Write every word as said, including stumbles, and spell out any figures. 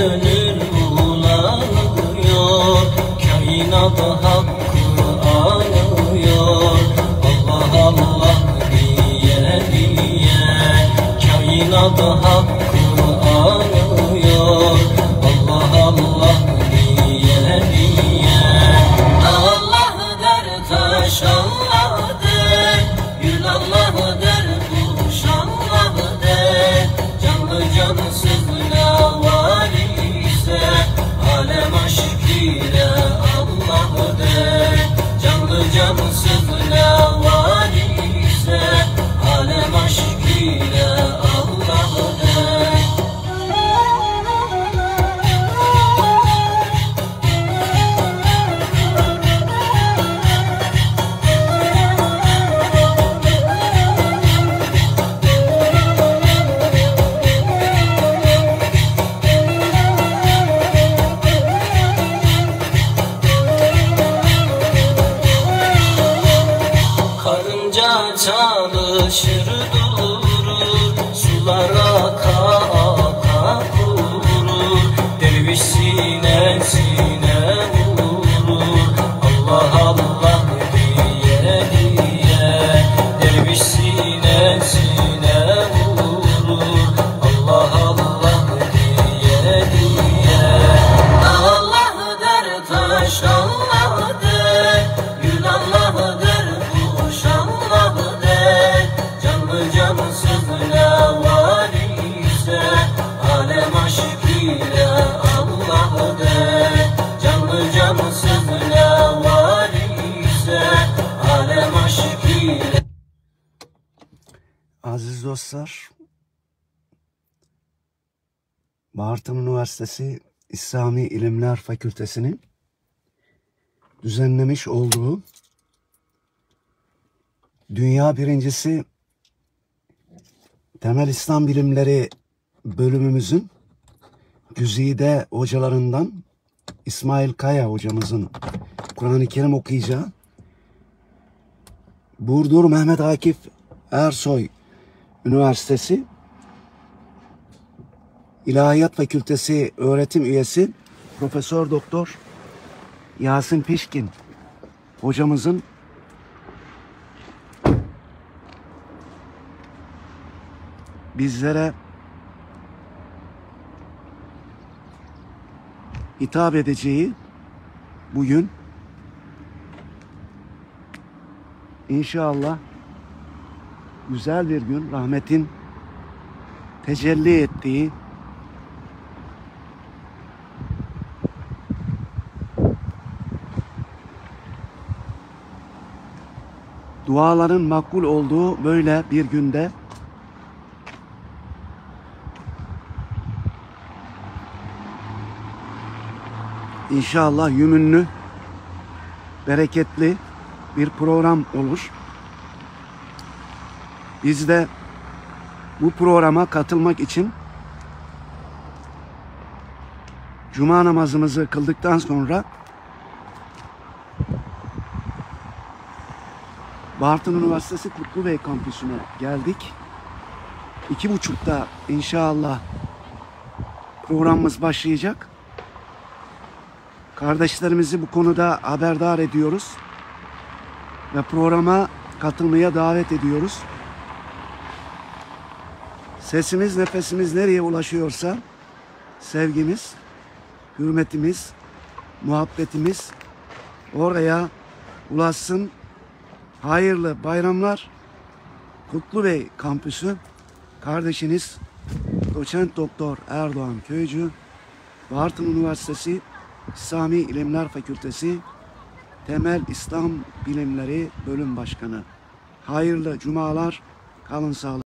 gönül bulanıyor, kainat hakkı anıyor. Allah Allah diye diye kainat hakkı anıyor. Allah Allah diye diye Allah der taş Allah der, gül Allah der, kuş Allah der. Canlı cansız ne var ise alem aşk ile Allah der. Canlı cansız ne var ise alem aşk ile Allah der. Karınca çalışır durur, sular aka aka durur. Derviş sinesine vurur, Allah Allah diye diye. Derviş sinesine vurur, Allah Allah diye diye. Allah der taş Allah der, gül Allah der, Allah der. Canlı cansız ne var ise alem aşk ile Allah der. Canlı cansız ne var ise alem aşk ile. Aziz dostlar, Bartın Üniversitesi İslami İlimler Fakültesi'nin düzenlemiş olduğu Dünya birincisi Temel İslam Bilimleri bölümümüzün güzide hocalarından İsmail Kaya hocamızın Kur'an-ı Kerim okuyacağı, Burdur Mehmet Akif Ersoy Üniversitesi İlahiyat Fakültesi öğretim üyesi Profesör Doktor Yasin Pişkin hocamızın bizlere hitap edeceği bugün inşallah güzel bir gün, rahmetin tecelli ettiği, duaların makbul olduğu böyle bir günde İnşallah yümünlü, bereketli bir program olur. Biz de bu programa katılmak için Cuma namazımızı kıldıktan sonra Bartın Üniversitesi Kutlubey kampüsüne geldik. İki buçukta inşallah programımız başlayacak. Kardeşlerimizi bu konuda haberdar ediyoruz ve programa katılmaya davet ediyoruz. Sesimiz, nefesimiz nereye ulaşıyorsa sevgimiz, hürmetimiz, muhabbetimiz oraya ulaşsın. Hayırlı bayramlar. Kutlubey kampüsü, kardeşiniz Doçent Doktor Erdoğan Köycü, Bartın Üniversitesi İslami İlimler Fakültesi Temel İslam Bilimleri Bölüm Başkanı. Hayırlı cumalar, kalın sağlıklı.